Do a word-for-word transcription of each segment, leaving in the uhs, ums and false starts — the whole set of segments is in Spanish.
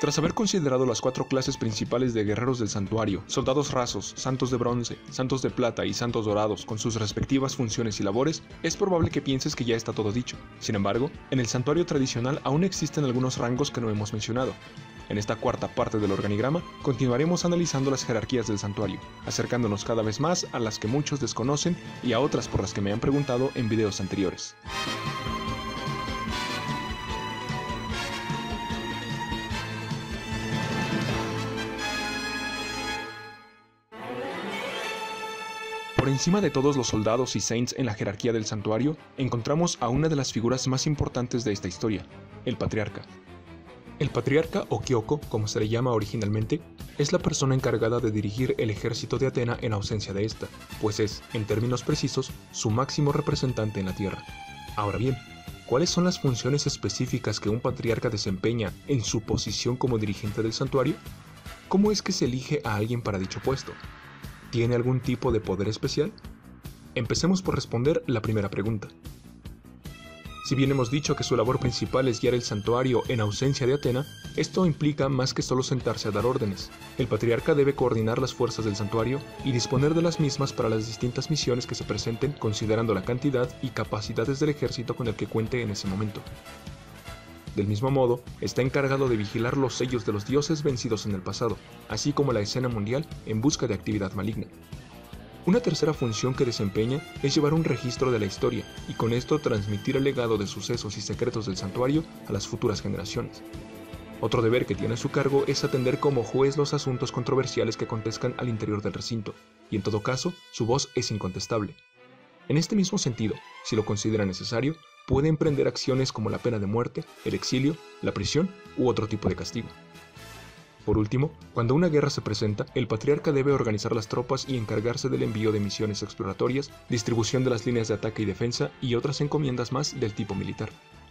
Tras haber considerado las cuatro clases principales de guerreros del santuario, soldados rasos, santos de bronce, santos de plata y santos dorados con sus respectivas funciones y labores, es probable que pienses que ya está todo dicho. Sin embargo, en el santuario tradicional aún existen algunos rangos que no hemos mencionado. En esta cuarta parte del organigrama, continuaremos analizando las jerarquías del santuario, acercándonos cada vez más a las que muchos desconocen y a otras por las que me han preguntado en videos anteriores. Por encima de todos los soldados y saints en la jerarquía del santuario, encontramos a una de las figuras más importantes de esta historia, el patriarca. El patriarca o Kyoko, como se le llama originalmente, es la persona encargada de dirigir el ejército de Atena en ausencia de esta, pues es, en términos precisos, su máximo representante en la tierra. Ahora bien, ¿cuáles son las funciones específicas que un patriarca desempeña en su posición como dirigente del santuario? ¿Cómo es que se elige a alguien para dicho puesto? ¿Tiene algún tipo de poder especial? Empecemos por responder la primera pregunta. Si bien hemos dicho que su labor principal es guiar el santuario en ausencia de Atena, esto implica más que solo sentarse a dar órdenes. El patriarca debe coordinar las fuerzas del santuario y disponer de las mismas para las distintas misiones que se presenten, considerando la cantidad y capacidades del ejército con el que cuente en ese momento. Del mismo modo, está encargado de vigilar los sellos de los dioses vencidos en el pasado, así como la escena mundial en busca de actividad maligna. Una tercera función que desempeña es llevar un registro de la historia y con esto transmitir el legado de sucesos y secretos del santuario a las futuras generaciones. Otro deber que tiene a su cargo es atender como juez los asuntos controversiales que acontezcan al interior del recinto, y en todo caso, su voz es incontestable. En este mismo sentido, si lo considera necesario, puede emprender acciones como la pena de muerte, el exilio, la prisión u otro tipo de castigo. Por último, cuando una guerra se presenta, el patriarca debe organizar las tropas y encargarse del envío de misiones exploratorias, distribución de las líneas de ataque y defensa y otras encomiendas más del tipo militar.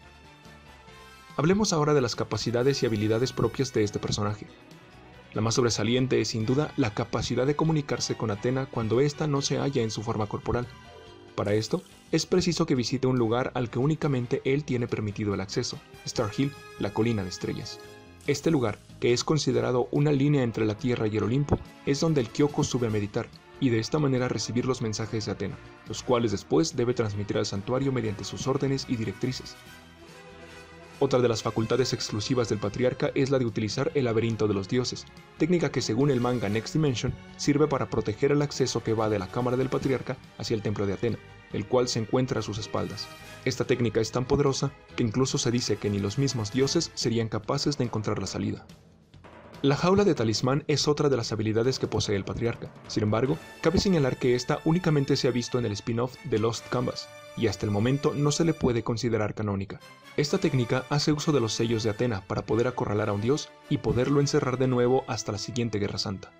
Hablemos ahora de las capacidades y habilidades propias de este personaje. La más sobresaliente es sin duda la capacidad de comunicarse con Atena cuando ésta no se halla en su forma corporal. Para esto, es preciso que visite un lugar al que únicamente él tiene permitido el acceso, Star Hill, la colina de estrellas. Este lugar, que es considerado una línea entre la Tierra y el Olimpo, es donde el Kyoko sube a meditar, y de esta manera recibir los mensajes de Atena, los cuales después debe transmitir al santuario mediante sus órdenes y directrices. Otra de las facultades exclusivas del patriarca es la de utilizar el laberinto de los dioses, técnica que según el manga Next Dimension sirve para proteger el acceso que va de la cámara del patriarca hacia el templo de Atena, el cual se encuentra a sus espaldas. Esta técnica es tan poderosa que incluso se dice que ni los mismos dioses serían capaces de encontrar la salida. La jaula de talismán es otra de las habilidades que posee el patriarca. Sin embargo, cabe señalar que esta únicamente se ha visto en el spin-off de Lost Canvas, y hasta el momento no se le puede considerar canónica. Esta técnica hace uso de los sellos de Atena para poder acorralar a un dios y poderlo encerrar de nuevo hasta la siguiente Guerra Santa.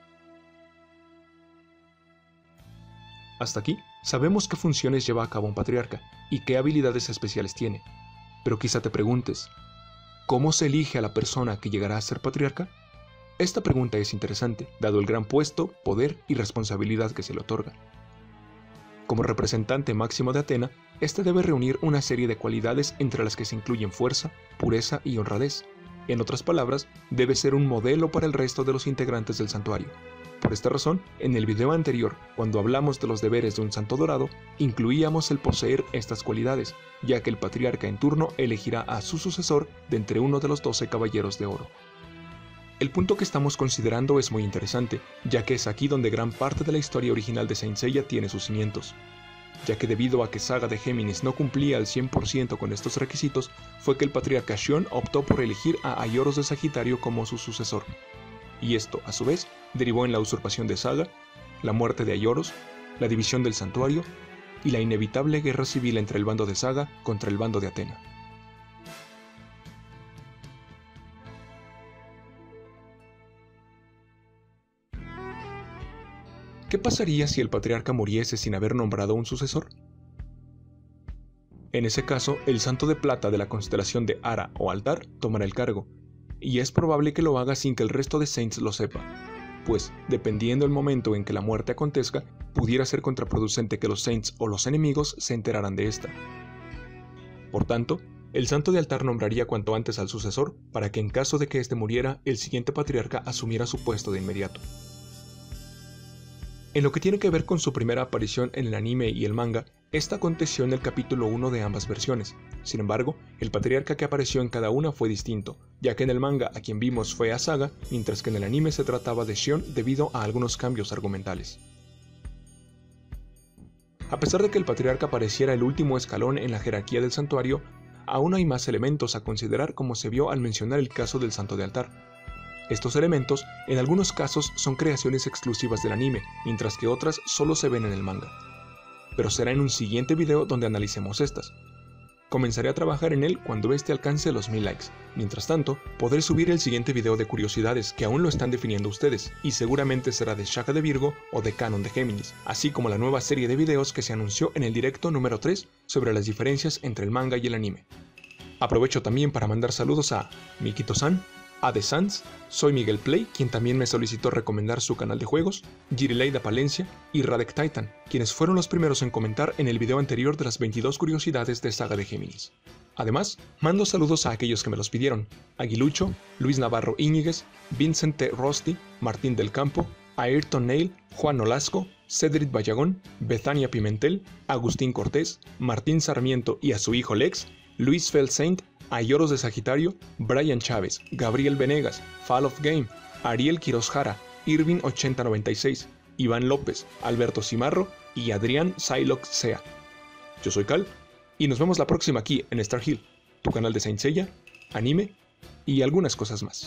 Hasta aquí, sabemos qué funciones lleva a cabo un patriarca y qué habilidades especiales tiene. Pero quizá te preguntes, ¿cómo se elige a la persona que llegará a ser patriarca? Esta pregunta es interesante, dado el gran puesto, poder y responsabilidad que se le otorga. Como representante máximo de Atena, éste debe reunir una serie de cualidades entre las que se incluyen fuerza, pureza y honradez. En otras palabras, debe ser un modelo para el resto de los integrantes del santuario. Por esta razón, en el video anterior, cuando hablamos de los deberes de un santo dorado, incluíamos el poseer estas cualidades, ya que el patriarca en turno elegirá a su sucesor de entre uno de los doce caballeros de oro. El punto que estamos considerando es muy interesante, ya que es aquí donde gran parte de la historia original de Saint Seiya tiene sus cimientos. Ya que debido a que Saga de Géminis no cumplía al cien por ciento con estos requisitos, fue que el patriarca Shion optó por elegir a Aioros de Sagitario como su sucesor. Y esto, a su vez, derivó en la usurpación de Saga, la muerte de Aioros, la división del santuario y la inevitable guerra civil entre el bando de Saga contra el bando de Atena. ¿Qué pasaría si el patriarca muriese sin haber nombrado un sucesor? En ese caso, el santo de plata de la constelación de Ara o Altar tomará el cargo, y es probable que lo haga sin que el resto de Saints lo sepa, pues, dependiendo del momento en que la muerte acontezca, pudiera ser contraproducente que los Saints o los enemigos se enteraran de esta. Por tanto, El santo de altar nombraría cuanto antes al sucesor para que en caso de que éste muriera, el siguiente patriarca asumiera su puesto de inmediato. En lo que tiene que ver con su primera aparición en el anime y el manga, esta aconteció en el capítulo uno de ambas versiones. Sin embargo, el patriarca que apareció en cada una fue distinto, ya que en el manga a quien vimos fue a Saga, mientras que en el anime se trataba de Shion debido a algunos cambios argumentales. A pesar de que el patriarca pareciera el último escalón en la jerarquía del santuario, aún hay más elementos a considerar como se vio al mencionar el caso del santo de altar. Estos elementos, en algunos casos, son creaciones exclusivas del anime, mientras que otras solo se ven en el manga. Pero será en un siguiente video donde analicemos estas. Comenzaré a trabajar en él cuando este alcance los mil likes. Mientras tanto, podré subir el siguiente video de curiosidades que aún lo están definiendo ustedes, y seguramente será de Shaka de Virgo o de Canon de Géminis, así como la nueva serie de videos que se anunció en el directo número tres sobre las diferencias entre el manga y el anime. Aprovecho también para mandar saludos a Mikito-san, Ade Sans, soy Miguel Play, quien también me solicitó recomendar su canal de juegos, Girileida Palencia y Radek Titan, quienes fueron los primeros en comentar en el video anterior de las veintidós curiosidades de Saga de Géminis. Además, mando saludos a aquellos que me los pidieron: Aguilucho, Luis Navarro Íñiguez, Vincent T. Rosti, Martín del Campo, Ayrton Neil, Juan Olasco, Cedric Bayagón, Bethania Pimentel, Agustín Cortés, Martín Sarmiento y a su hijo Lex, Luis Felsaint, Ayoros de Sagitario, Brian Chávez, Gabriel Venegas, Fall of Game, Ariel Quiroz Jara, Irving ochenta noventa y seis, Iván López, Alberto Cimarro y Adrián Psylocke Sea. Yo soy Cal, y nos vemos la próxima aquí en Star Hill, tu canal de Saint Seiya, anime y algunas cosas más.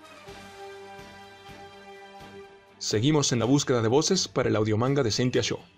Seguimos en la búsqueda de voces para el audiomanga de Saint Show.